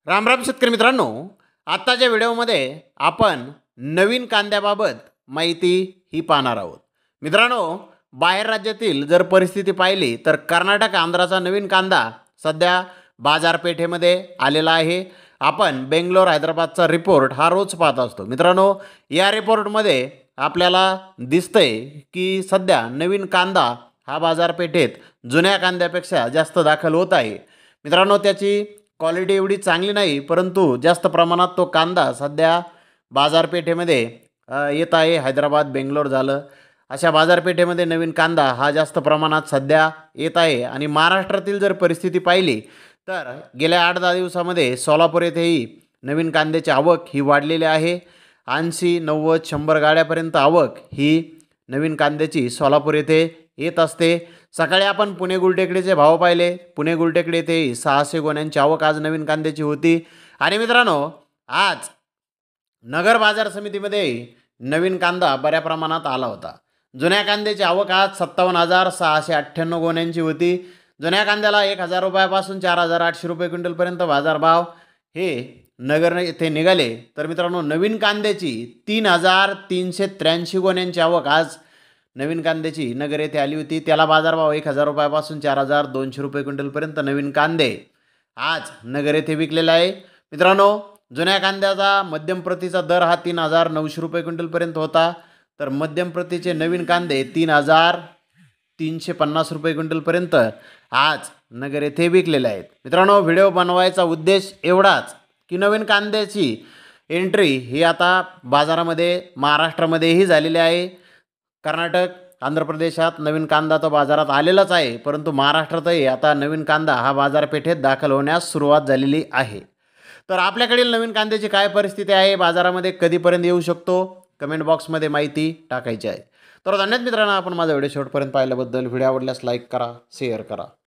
राम राम शेतकरी मित्रांनो, आत्ताच्या व्हिडिओमध्ये आपण नवीन कांद्याबाबत माहिती ही पाहणार आहोत। मित्रांनो, बाहेर राज्यातील जर परिस्थिती पाहिली तर कर्नाटक आंध्राचा नवीन कांदा सध्या बाजारपेठेमध्ये आलेला आहे। आपण बेंगलोर हैदराबादचा रिपोर्ट हा रोज पाहत असतो। मित्रांनो, या रिपोर्टमध्ये आपल्याला दिसतंय की सध्या नवीन कांदा हा बाजारपेठेत जुन्या कांद्यापेक्षा जास्त दाखल होत आहे। मित्रांनो, त्याची क्वालिटी एवढी चांगली नाही, परंतु जास्त प्रमाणात तो कांदा सध्या बाजारपेठेमध्ये येत आहे। हैदराबाद बेंगलोर झालं, अशा बाजारपेठेमध्ये नवीन कांदा हा जास्त प्रमाणात सध्या येत आहे। आणि महाराष्ट्रातील जर परिस्थिती पाहिली तर गेल्या 8-10 दिवसामध्ये सोलापूर येथेही नवीन कांद्याची आवक ही वाढलेली आहे। 80, 90, 100 गाड्यापर्यंत आवक ही नवीन कांद्याची सोलापूर येथे येत असते। सकाळी आपण पुणे गुलटेकडीचे भाव पाहिले। पुणे गुलटेकडी येथे 600 गोण्यांची आवक आज नवीन कांद्याची होती। आणि मित्रांनो, आज नगर बाजार समितीमध्ये नवीन कांदा बऱ्या प्रमाणात आला होता। जुन्या कांद्याची आवक आज 57,698 गोण्यांची होती। जुन्या कांद्याला 1,000 रुपयापासून 4,800 रुपये क्विंटलपर्यंत बाजारभाव हे नगर येथे निघाले। तर मित्रांनो, नवीन कांद्याची 3,383 गोण्यांची आवक आज नवीन कांद्याची नगर येथे आली होती। त्याला बाजारभाव 1,000 रुपयापासून 4,200 रुपये क्विंटलपर्यंत नवीन कांदे आज नगर येथे विकलेला आहे। मित्रांनो, जुन्या कांद्याचा मध्यम प्रतीचा दर हा 3,900 रुपये क्विंटलपर्यंत होता, तर मध्यम प्रतीचे नवीन कांदे 3,350 रुपये क्विंटलपर्यंत आज नगर येथे विकलेले आहेत। मित्रांनो, व्हिडिओ बनवायचा उद्देश एवढाच की नवीन कांद्याची एंट्री ही आता बाजारामध्ये महाराष्ट्रामध्येही झालेली आहे। कर्नाटक, आंध्र प्रदेशात नवीन कांदा तो बाजारात आलेलाच आहे, परंतु महाराष्ट्रातही आता नवीन कांदा हा बाजारपेठेत दाखल होण्यास सुरुवात झालेली आहे। तर आपल्याकडील नवीन कांद्याची काय परिस्थिती आहे, बाजारामध्ये कधीपर्यंत येऊ शकतो, कमेंट बॉक्समध्ये माहिती टाकायची आहे। तर धन्यवाद मित्रांनो, आपण माझा व्हिडिओ शेवटपर्यंत पाहिल्याबद्दल। व्हिडिओ आवडल्यास लाईक करा, शेअर करा।